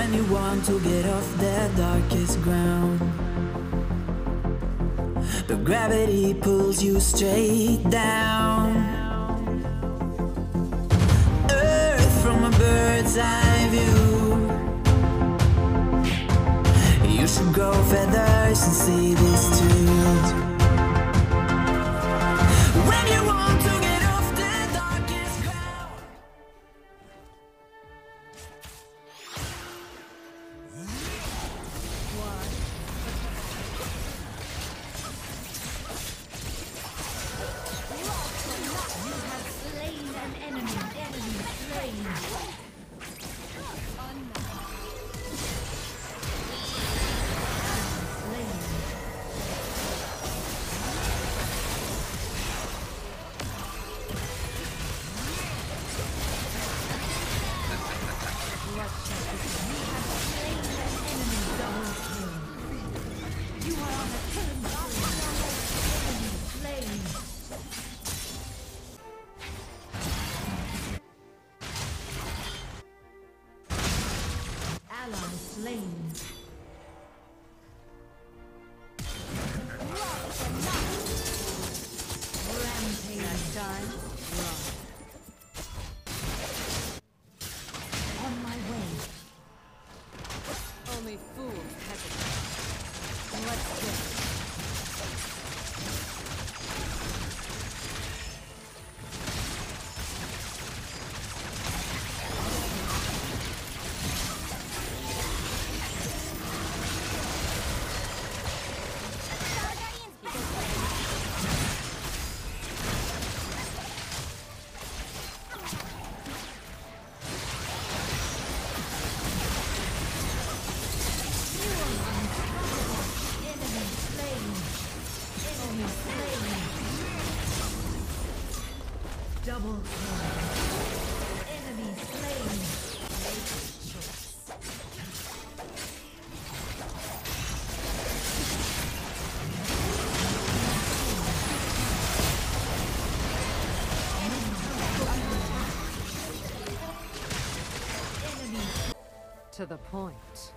When you want to get off the darkest ground, but gravity pulls you straight down. Earth from a bird's eye view. You should grow feathers and see this too. When you want to get off the darkest ground. Double kill. Enemy slain. To the point.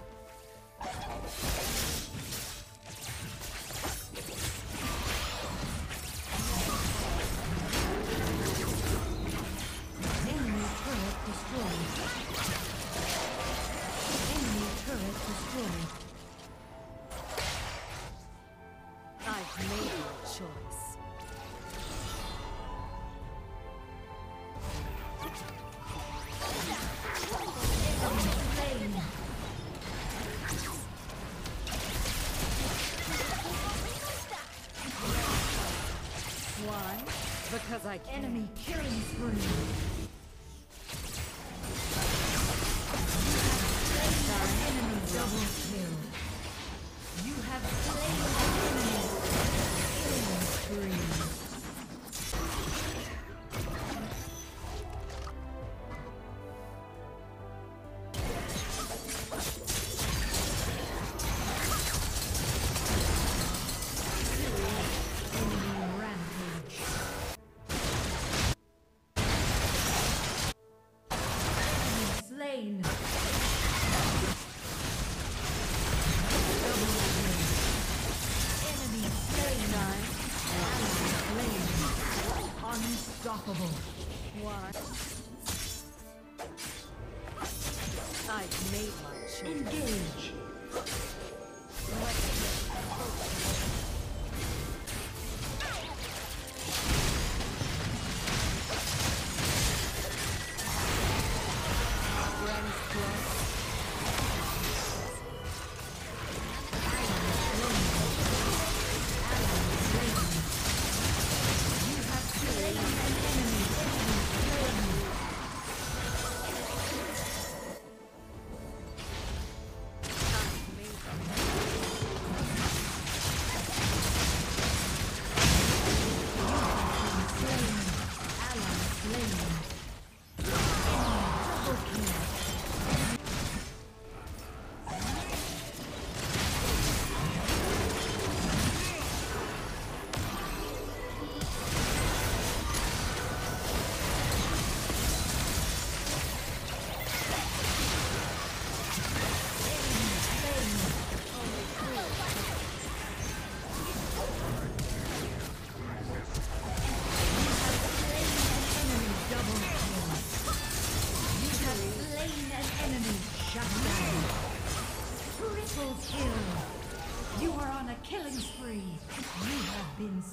I've made my choice. Why? Because I can. Enemy killing spree. Enemy double kill. You have slain the enemy. Killing spree. Unstoppable. What? I've made my choice. Engage.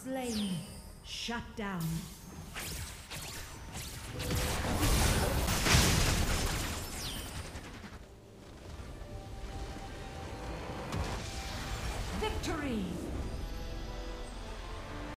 slain. Shut down.